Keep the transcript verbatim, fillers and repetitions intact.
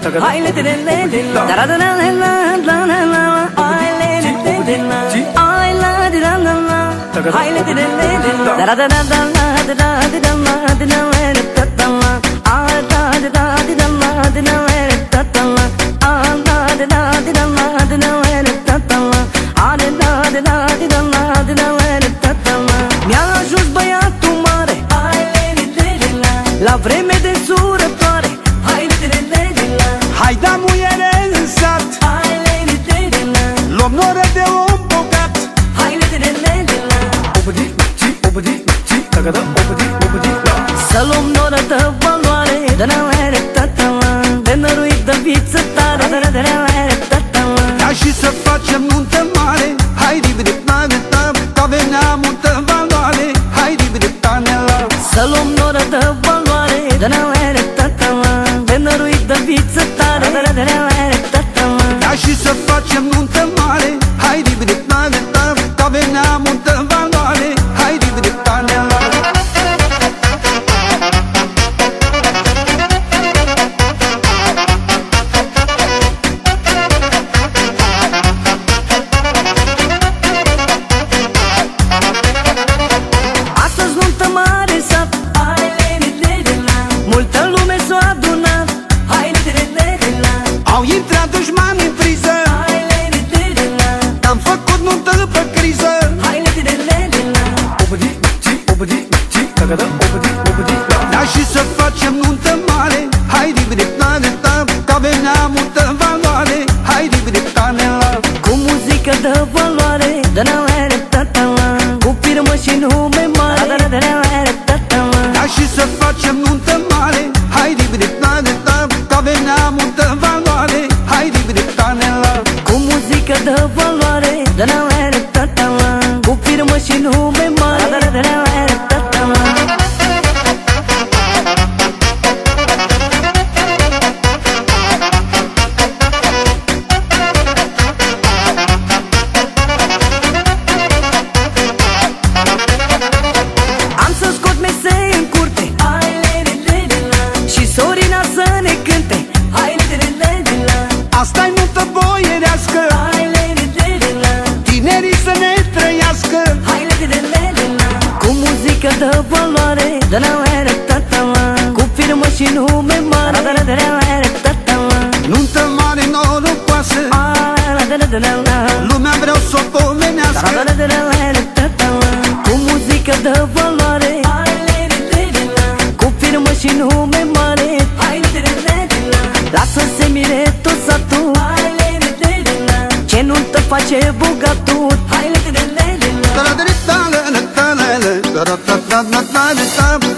hai le le le le la da da la la la la la hai le le le le hai la di la la la hai le le le le da da da da da da da da da da da le ta ta la ah da da da da da da le ta ta la ah da da da da da da le ta ta la ah da da da da da da le ta ta la mi-a ajuns băiatul mare hai le le le la la vreme de surătoare hai le le le la hai da muiere în sat hai le le le la luăm noră de om bogat hai le le le la obădi, ci, obădi, ci, dacă da, obădi, obădi, la să luăm noră de valoare de n-avere tătălă de năruit de viță tare de n-avere tătălă da și să facem nuntă mare hai ribide, tane, tam că avem multă valoare hai ribide, tane, la să luăm noră de valoare de n-avere tătălă de năruit de viță tare de n-avere tătălă da și să facem nuntă mare hai ribide, tane, tam că avem multă valoare hai ribide, tane, la astăzi nuntă mare în sat hai le le le la multă lume s-a adunat hai le le le la au intrat dușmani în priză hai le le le la am făcut nuntă pe criză hai le le le la obădi, ci, obădi, ci, dacă da, obădi, obădi, la da și să facem nuntă mare hai ribide, tane, tam că avem multă valoare hai ribide, tane, la cu muzică de valoare de n-avere tătălă cu firmă și nume mare de n-avere tătălă da și să facem nuntă mare hai ribide, tane, tam că avem multă valoare hai ribide, tane, la cu muzică de valoare de n-avere tătălă cu firmă și nume mare de n-avere tătălă am să scot mesei în curte hai le le le la și Sorina să ne cânte hai le le le la asta-i nuntă boierească hai le le le la tinerii să ne trăiască hai le le le la cu muzică de valoare de n-avere tătălă cu firmă și nume mare de n-avere tătălă nuntă mare norocoasă lumea vreau să o pomenească cu muzică de valoare cu firmă și nume mare lasă-se mire tot satul ce nuntă face bogatul Da da da da da da da da da da da da da